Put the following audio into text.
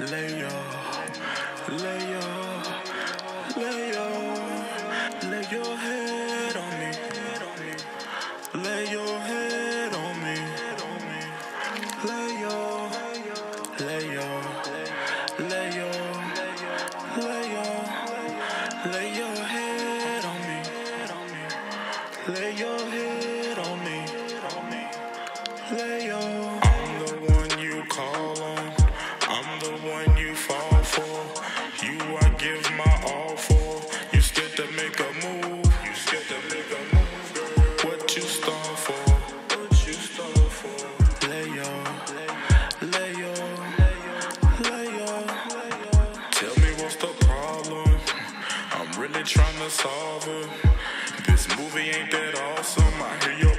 lay your, lay your, lay your head on me. Lay your head on me. Lay your, lay your, lay your, lay your head on me. Lay your head on me. Lay your. I'm the one you call on. I'm the one you fall for. You I give my all for. You scared to make a move. You scared to make a move, girl. What you start for? What you start for? Lay your, lay your, lay your. Tell me what's the problem? I'm really trying to solve it. This movie ain't that awesome. I hear your